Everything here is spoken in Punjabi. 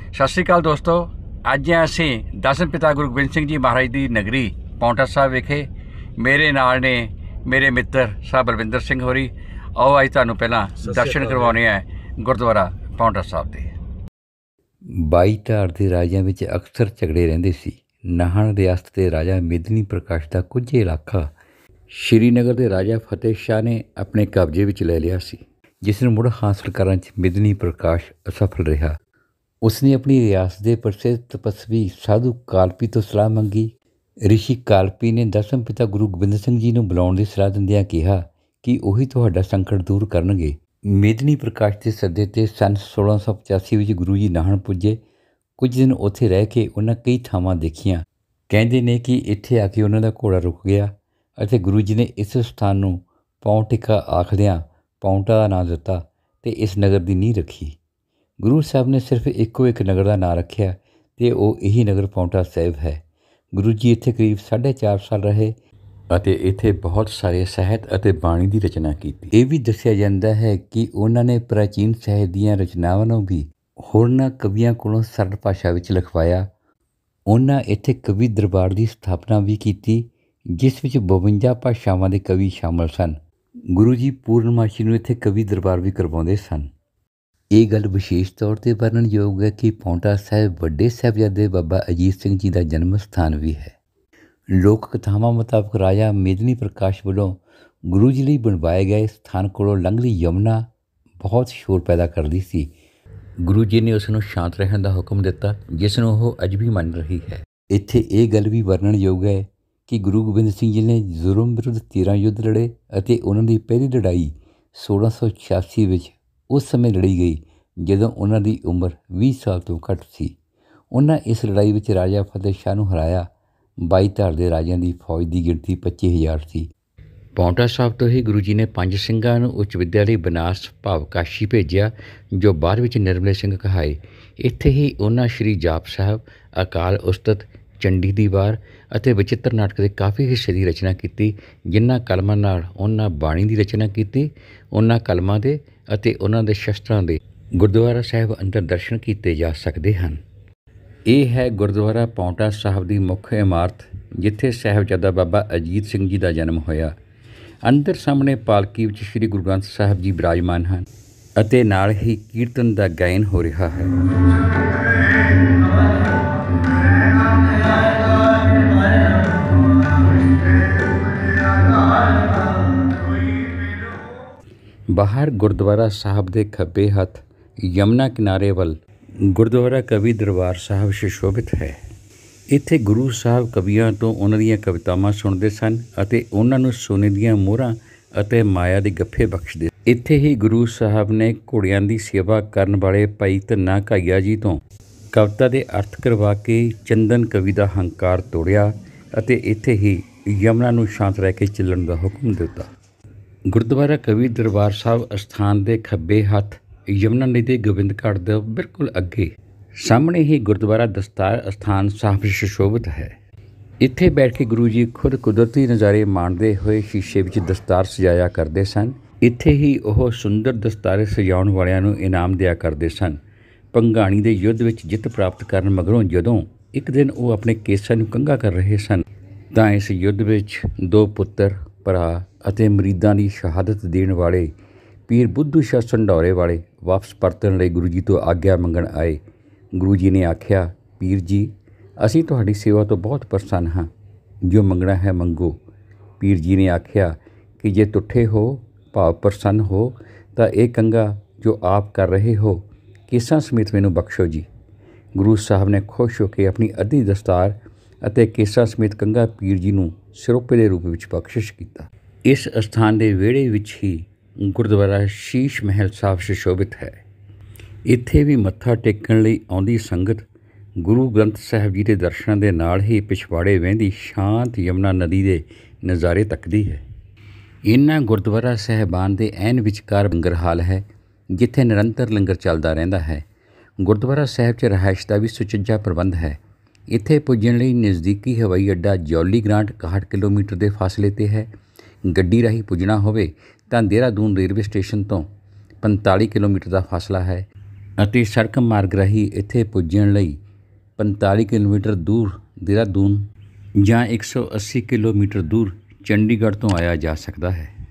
ਸਤਿ ਸ਼੍ਰੀ ਅਕਾਲ ਦੋਸਤੋ। ਅੱਜ ਅਸੀਂ ਦਸਮ ਪਿਤਾ ਗੁਰੂ ਗੋਬਿੰਦ ਸਿੰਘ ਜੀ ਮਹਾਰਾਜ ਦੀ ਨਗਰੀ ਪਾਉਂਟਾ ਸਾਹਿਬ ਵਿਖੇ ਮੇਰੇ ਨਾਲ ਨੇ ਮੇਰੇ ਮਿੱਤਰ ਸਾਹਿਬ ਬਲਵਿੰਦਰ ਸਿੰਘ ਹੋਰੀ। ਆਓ ਅੱਜ ਤੁਹਾਨੂੰ ਪਹਿਲਾਂ ਦਰਸ਼ਨ ਕਰਵਾਉਣੇ ਆ ਗੁਰਦੁਆਰਾ ਪਾਉਂਟਾ ਸਾਹਿਬ ਦੇ। 22 ਧਾਰ ਦੇ ਰਾਜਿਆਂ ਵਿੱਚ ਅਕਸਰ ਝਗੜੇ ਰਹਿੰਦੇ ਸੀ। ਨਾਹਨ ਰਿਆਸਤ ਦੇ ਰਾਜਾ ਮੇਦਨੀ ਪ੍ਰਕਾਸ਼ ਦਾ ਕੁਝ ਇਲਾਕਾ ਸ਼੍ਰੀਨਗਰ ਦੇ ਰਾਜਾ ਫਤਿਹ ਸ਼ਾਹ ਨੇ ਆਪਣੇ ਕਬਜ਼ੇ ਵਿੱਚ ਲੈ ਲਿਆ ਸੀ, ਜਿਸ ਨੂੰ ਮੁੜ ਹਾਸਲ ਕਰਨ 'ਚ ਮੇਦਨੀ ਪ੍ਰਕਾਸ਼ ਅਸਫਲ ਰਿਹਾ। ਉਸਨੇ ਆਪਣੀ ਰਿਆਸਤ ਦੇ ਪ੍ਰਸਿੱਧ ਤਪਸਵੀ ਸਾਧੂ ਕਾਲਪੀ ਤੋਂ ਸਲਾਹ ਮੰਗੀ। ਰਿਸ਼ੀ ਕਾਲਪੀ ਨੇ ਦਸਮ ਪਿਤਾ ਗੁਰੂ ਗੋਬਿੰਦ ਸਿੰਘ ਜੀ ਨੂੰ ਬੁਲਾਉਣ ਦੀ ਸਲਾਹ ਦਿੰਦਿਆਂ ਕਿਹਾ ਕਿ ਉਹੀ ਤੁਹਾਡਾ ਸੰਕਟ ਦੂਰ ਕਰਨਗੇ। ਮੇਦਨੀ ਪ੍ਰਕਾਸ਼ ਦੇ ਸੱਦੇ 'ਤੇ ਸੰਨ 1685 ਵਿੱਚ ਗੁਰੂ ਜੀ ਨਾਹਨ ਪੁੱਜੇ। ਕੁਝ ਦਿਨ ਉੱਥੇ ਰਹਿ ਕੇ ਉਹਨਾਂ ਕਈ ਥਾਵਾਂ ਦੇਖੀਆਂ। ਕਹਿੰਦੇ ਨੇ ਕਿ ਇੱਥੇ ਆ ਕੇ ਉਹਨਾਂ ਦਾ ਘੋੜਾ ਰੁਕ ਗਿਆ ਅਤੇ ਗੁਰੂ ਜੀ ਨੇ ਇਸ ਸਥਾਨ ਨੂੰ ਪੌਂਟਿਕਾ ਆਖਦਿਆਂ ਪਾਉਂਟਾ ਦਾ ਨਾਂ ਦਿੱਤਾ ਅਤੇ ਇਸ ਨਗਰ ਦੀ ਨੀਂਹ ਰੱਖੀ। ਗੁਰੂ ਸਾਹਿਬ ਨੇ ਸਿਰਫ ਇੱਕੋ ਇੱਕ ਨਗਰ ਦਾ ਨਾਂ ਰੱਖਿਆ ਅਤੇ ਉਹ ਇਹੀ ਨਗਰ ਪਾਉਂਟਾ ਸਾਹਿਬ ਹੈ। ਗੁਰੂ ਜੀ ਇੱਥੇ ਕਰੀਬ 4.5 ਸਾਲ ਰਹੇ ਅਤੇ ਇੱਥੇ ਬਹੁਤ ਸਾਰੇ ਸਾਹਿਤ ਅਤੇ ਬਾਣੀ ਦੀ ਰਚਨਾ ਕੀਤੀ। ਇਹ ਵੀ ਦੱਸਿਆ ਜਾਂਦਾ ਹੈ ਕਿ ਉਹਨਾਂ ਨੇ ਪ੍ਰਾਚੀਨ ਸਾਹਿਤ ਦੀਆਂ ਰਚਨਾਵਾਂ ਨੂੰ ਵੀ ਹੋਰਨਾਂ ਕਵੀਆਂ ਕੋਲੋਂ ਸਰਲ ਭਾਸ਼ਾ ਵਿੱਚ ਲਿਖਵਾਇਆ। ਉਹਨਾਂ ਇੱਥੇ ਕਵੀ ਦਰਬਾਰ ਦੀ ਸਥਾਪਨਾ ਵੀ ਕੀਤੀ, ਜਿਸ ਵਿੱਚ 52 ਭਾਸ਼ਾਵਾਂ ਦੇ ਕਵੀ ਸ਼ਾਮਲ ਸਨ। ਗੁਰੂ ਜੀ ਪੂਰਨਮਾਸ਼ੀ ਨੂੰ ਇੱਥੇ ਕਵੀ ਦਰਬਾਰ ਵੀ ਕਰਵਾਉਂਦੇ ਸਨ। ਇਹ ਗੱਲ ਵਿਸ਼ੇਸ਼ ਤੌਰ 'ਤੇ ਵਰਣਨਯੋਗ ਹੈ ਕਿ ਪਾਉਂਟਾ ਸਾਹਿਬ ਵੱਡੇ ਸਾਹਿਬਜ਼ਾਦੇ ਬਾਬਾ ਅਜੀਤ ਸਿੰਘ ਜੀ ਦਾ ਜਨਮ ਸਥਾਨ ਵੀ ਹੈ। ਲੋਕ ਕਥਾਵਾਂ ਮੁਤਾਬਕ ਰਾਜਾ ਮੇਦਨੀ ਪ੍ਰਕਾਸ਼ ਵੱਲੋਂ ਗੁਰੂ ਜੀ ਲਈ ਬਣਵਾਏ ਗਏ ਸਥਾਨ ਕੋਲੋਂ ਲੰਘਦੀ ਯਮੁਨਾ ਬਹੁਤ ਸ਼ੋਰ ਪੈਦਾ ਕਰਦੀ ਸੀ। ਗੁਰੂ ਜੀ ਨੇ ਉਸ ਨੂੰ ਸ਼ਾਂਤ ਰਹਿਣ ਦਾ ਹੁਕਮ ਦਿੱਤਾ, ਜਿਸ ਨੂੰ ਉਹ ਅੱਜ ਵੀ ਮੰਨ ਰਹੀ ਹੈ। ਇੱਥੇ ਇਹ ਗੱਲ ਵੀ ਵਰਣਨਯੋਗ ਹੈ ਕਿ ਗੁਰੂ ਗੋਬਿੰਦ ਸਿੰਘ ਜੀ ਨੇ ਜ਼ੁਲਮ ਵਿਰੁੱਧ 13 ਯੁੱਧ ਲੜੇ ਅਤੇ ਉਹਨਾਂ ਦੀ ਪਹਿਲੀ ਲੜਾਈ 1686 ਵਿੱਚ ਉਸ ਸਮੇਂ ਲੜੀ ਗਈ ਜਦੋਂ ਉਹਨਾਂ ਦੀ ਉਮਰ 20 ਸਾਲ ਤੋਂ ਘੱਟ ਸੀ। ਉਹਨਾਂ ਇਸ ਲੜਾਈ ਵਿੱਚ ਰਾਜਾ ਫਤਿਹ ਸ਼ਾਹ ਨੂੰ ਹਰਾਇਆ। 22 ਧਾਰ ਦੇ ਰਾਜਿਆਂ ਦੀ ਫੌਜ ਦੀ ਗਿਣਤੀ 25,000 ਸੀ। ਪਾਉਂਟਾ ਸਾਹਿਬ ਤੋਂ ਹੀ ਗੁਰੂ ਜੀ ਨੇ 5 ਸਿੰਘਾਂ ਨੂੰ ਉੱਚ ਵਿੱਦਿਆ ਲਈ ਬਨਾਰਸ ਭਾਵ ਕਾਸ਼ੀ ਭੇਜਿਆ, ਜੋ ਬਾਅਦ ਵਿੱਚ ਨਿਰਮਲੇ ਸਿੰਘ ਕਹਾਏ। ਇੱਥੇ ਹੀ ਉਹਨਾਂ ਸ਼੍ਰੀ ਜਾਪ ਸਾਹਿਬ, ਅਕਾਲ ਉਸਤਤ, ਚੰਡੀ ਦੀ ਵਾਰ ਅਤੇ ਵਚਿੱਤਰ ਨਾਟਕ ਦੇ ਕਾਫੀ ਹਿੱਸੇ ਦੀ ਰਚਨਾ ਕੀਤੀ। ਜਿਨ੍ਹਾਂ ਕਲਮਾਂ ਨਾਲ ਉਹਨਾਂ ਬਾਣੀ ਦੀ ਰਚਨਾ ਕੀਤੀ, ਉਹਨਾਂ ਕਲਮਾਂ ਦੇ ਅਤੇ ਉਹਨਾਂ ਦੇ ਸ਼ਸਤਰਾਂ ਦੇ ਗੁਰਦੁਆਰਾ ਸਾਹਿਬ ਅੰਦਰ ਦਰਸ਼ਨ ਕੀਤੇ ਜਾ ਸਕਦੇ ਹਨ। ਇਹ ਹੈ ਗੁਰਦੁਆਰਾ ਪਾਉਂਟਾ ਸਾਹਿਬ ਦੀ ਮੁੱਖ ਇਮਾਰਤ, ਜਿੱਥੇ ਸਾਹਿਬਜ਼ਾਦਾ ਬਾਬਾ ਅਜੀਤ ਸਿੰਘ ਜੀ ਦਾ ਜਨਮ ਹੋਇਆ। ਅੰਦਰ ਸਾਹਮਣੇ ਪਾਲਕੀ ਵਿੱਚ ਸ਼੍ਰੀ ਗੁਰੂ ਗ੍ਰੰਥ ਸਾਹਿਬ ਜੀ ਬਿਰਾਜਮਾਨ ਹਨ ਅਤੇ ਨਾਲ ਹੀ ਕੀਰਤਨ ਦਾ ਗਾਇਨ ਹੋ ਰਿਹਾ ਹੈ। ਬਾਹਰ ਗੁਰਦੁਆਰਾ ਸਾਹਿਬ ਦੇ ਖੱਬੇ ਹੱਥ ਯਮੁਨਾ ਕਿਨਾਰੇ ਵੱਲ ਗੁਰਦੁਆਰਾ ਕਵੀ ਦਰਬਾਰ ਸਾਹਿਬ ਸੁਸ਼ੋਭਿਤ ਹੈ। ਇੱਥੇ ਗੁਰੂ ਸਾਹਿਬ ਕਵੀਆਂ ਤੋਂ ਉਹਨਾਂ ਦੀਆਂ ਕਵਿਤਾਵਾਂ ਸੁਣਦੇ ਸਨ ਅਤੇ ਉਹਨਾਂ ਨੂੰ ਸੋਨੇ ਦੀਆਂ ਮੋਹਰਾਂ ਅਤੇ ਮਾਇਆ ਦੇ ਗੱਫੇ ਬਖਸ਼ਦੇ। ਇੱਥੇ ਹੀ ਗੁਰੂ ਸਾਹਿਬ ਨੇ ਘੋੜਿਆਂ ਦੀ ਸੇਵਾ ਕਰਨ ਵਾਲੇ ਭਾਈ ਧੰਨਾ ਘਾਈਆ ਜੀ ਤੋਂ ਕਵਿਤਾ ਦੇ ਅਰਥ ਕਰਵਾ ਕੇ ਚੰਦਨ ਕਵੀ ਦਾ ਹੰਕਾਰ ਤੋੜਿਆ ਅਤੇ ਇੱਥੇ ਹੀ ਯਮੁਨਾ ਨੂੰ ਸ਼ਾਂਤ ਰਹਿ ਕੇ ਚੱਲਣ ਦਾ ਹੁਕਮ ਦਿੱਤਾ। ਗੁਰਦੁਆਰਾ ਕਵੀ ਦਰਬਾਰ ਸਾਹਿਬ ਅਸਥਾਨ ਦੇ ਖੱਬੇ ਹੱਥ ਯਮੁਨਾ ਨਦੀ ਦੇ ਗੋਬਿੰਦ ਘਾਟ ਦੇ ਬਿਲਕੁਲ ਅੱਗੇ ਸਾਹਮਣੇ ਹੀ ਗੁਰਦੁਆਰਾ ਦਸਤਾਰ ਅਸਥਾਨ ਸਾਹਿਬ ਸੁਸ਼ੋਭਿਤ ਹੈ। ਇੱਥੇ ਬੈਠ ਕੇ ਗੁਰੂ ਜੀ ਖੁਦ ਕੁਦਰਤੀ ਨਜ਼ਾਰੇ ਮਾਣਦੇ ਹੋਏ ਸ਼ੀਸ਼ੇ ਵਿੱਚ ਦਸਤਾਰ ਸਜਾਇਆ ਕਰਦੇ ਸਨ। ਇੱਥੇ ਹੀ ਉਹ ਸੁੰਦਰ ਦਸਤਾਰੇ ਸਜਾਉਣ ਵਾਲਿਆਂ ਨੂੰ ਇਨਾਮ ਦਿਆ ਕਰਦੇ ਸਨ। ਭੰਗਾਣੀ ਦੇ ਯੁੱਧ ਵਿੱਚ ਜਿੱਤ ਪ੍ਰਾਪਤ ਕਰਨ ਮਗਰੋਂ ਜਦੋਂ ਇੱਕ ਦਿਨ ਉਹ ਆਪਣੇ ਕੇਸਾਂ ਨੂੰ ਕੰਘਾ ਕਰ ਰਹੇ ਸਨ, ਤਾਂ ਇਸ ਯੁੱਧ ਵਿੱਚ 2 ਪੁੱਤਰ, ਭਰਾ ਅਤੇ ਮਰੀਦਾਂ ਦੀ ਸ਼ਹਾਦਤ ਦੇਣ ਵਾਲੇ ਪੀਰ ਬੁੱਧੂ ਸ਼ਾਹ ਸੰਢੌਰੇ ਵਾਲੇ ਵਾਪਸ ਪਰਤਣ ਲਈ ਗੁਰੂ ਜੀ ਤੋਂ ਆਗਿਆ ਮੰਗਣ ਆਏ। ਗੁਰੂ ਜੀ ਨੇ ਆਖਿਆ, ਪੀਰ ਜੀ, ਅਸੀਂ ਤੁਹਾਡੀ ਸੇਵਾ ਤੋਂ ਬਹੁਤ ਪ੍ਰਸੰਨ ਹਾਂ, ਜੋ ਮੰਗਣਾ ਹੈ ਮੰਗੋ। ਪੀਰ ਜੀ ਨੇ ਆਖਿਆ ਕਿ ਜੇ ਤੁੱਠੇ ਹੋ ਭਾਵ ਪ੍ਰਸੰਨ ਹੋ ਤਾਂ ਇਹ ਕੰਘਾ ਜੋ ਆਪ ਕਰ ਰਹੇ ਹੋ ਕੇਸਾਂ ਸਮੇਤ ਮੈਨੂੰ ਬਖਸ਼ੋ ਜੀ। ਗੁਰੂ ਸਾਹਿਬ ਨੇ ਖੁਸ਼ ਹੋ ਕੇ ਆਪਣੀ ਅੱਧੀ ਦਸਤਾਰ ਅਤੇ ਕੇਸਾਂ ਸਮੇਤ ਕੰਘਾ ਪੀਰ ਜੀ ਨੂੰ ਸਿਰੋਪੇ ਦੇ ਰੂਪ ਵਿੱਚ ਬਖਸ਼ਿਸ਼ ਕੀਤਾ। ਇਸ ਅਸਥਾਨ ਦੇ ਵਿਹੜੇ ਵਿੱਚ ਹੀ ਗੁਰਦੁਆਰਾ ਸ਼ੀਸ਼ ਮਹਿਲ ਸਾਹਿਬ ਸੁਸ਼ੋਭਿਤ ਹੈ। ਇੱਥੇ ਵੀ ਮੱਥਾ ਟੇਕਣ ਲਈ ਆਉਂਦੀ ਸੰਗਤ ਗੁਰੂ ਗ੍ਰੰਥ ਸਾਹਿਬ ਜੀ ਦੇ ਦਰਸ਼ਨਾਂ ਦੇ ਨਾਲ ਹੀ ਪਿਛਵਾੜੇ ਵਹਿੰਦੀ ਸ਼ਾਂਤ ਯਮੁਨਾ ਨਦੀ ਦੇ ਨਜ਼ਾਰੇ ਤੱਕਦੀ ਹੈ। ਇਹਨਾਂ ਗੁਰਦੁਆਰਾ ਸਾਹਿਬਾਨ ਦੇ ਐਨ ਵਿਚਕਾਰ ਲੰਗਰ ਹਾਲ ਹੈ, ਜਿੱਥੇ ਨਿਰੰਤਰ ਲੰਗਰ ਚੱਲਦਾ ਰਹਿੰਦਾ ਹੈ। ਗੁਰਦੁਆਰਾ ਸਾਹਿਬ 'ਚ ਰਿਹਾਇਸ਼ ਦਾ ਵੀ ਸੁਚੱਜਾ ਪ੍ਰਬੰਧ ਹੈ। ਇੱਥੇ ਪੁੱਜਣ ਲਈ ਨਜ਼ਦੀਕੀ ਹਵਾਈ ਅੱਡਾ ਜੌਲੀ ਗ੍ਰਾਂਟ 61 ਕਿਲੋਮੀਟਰ ਦੇ ਫਾਸਲੇ 'ਤੇ ਹੈ। ਗੱਡੀ ਰਾਹੀਂ ਪੁੱਜਣਾ ਹੋਵੇ ਤਾਂ ਦੇਹਰਾਦੂਨ ਰੇਲਵੇ ਸਟੇਸ਼ਨ ਤੋਂ 45 ਕਿਲੋਮੀਟਰ ਦਾ ਫਾਸਲਾ ਹੈ। ਅਤੇ ਸੜਕ ਮਾਰਗ ਰਾਹੀਂ ਇੱਥੇ ਪੁੱਜਣ ਲਈ 45 ਕਿਲੋਮੀਟਰ ਦੂਰ ਦੇਹਰਾਦੂਨ ਜਾਂ 180 ਕਿਲੋਮੀਟਰ ਦੂਰ ਚੰਡੀਗੜ੍ਹ ਤੋਂ ਆਇਆ ਜਾ ਸਕਦਾ ਹੈ।